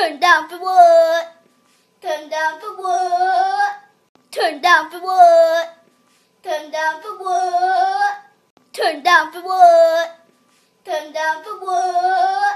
Turn down for what? Turn down for what? Turn down for what? Turn down for what? Turn down for what? Turn down for what?